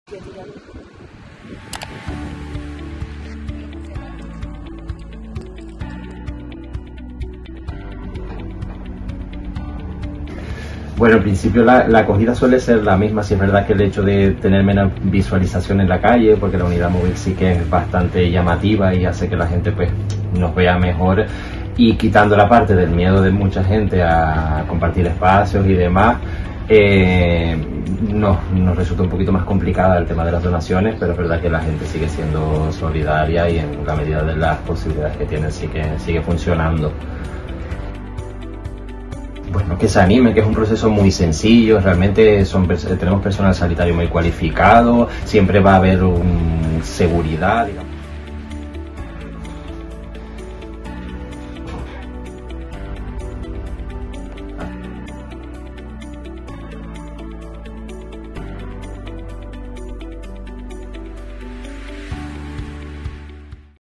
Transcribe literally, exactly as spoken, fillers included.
Bueno, en principio la, la acogida suele ser la misma, si es verdad que el hecho de tener menos visualización en la calle, porque la unidad móvil sí que es bastante llamativa y hace que la gente pues nos vea mejor, y quitando la parte del miedo de mucha gente a compartir espacios y demás, eh, nos, nos resulta un poquito más complicada el tema de las donaciones, pero es verdad que la gente sigue siendo solidaria y en la medida de las posibilidades que tiene sí que sigue funcionando. Bueno, que se anime, que es un proceso muy sencillo, realmente son, tenemos personal sanitario muy cualificado, siempre va a haber un, seguridad, digamos.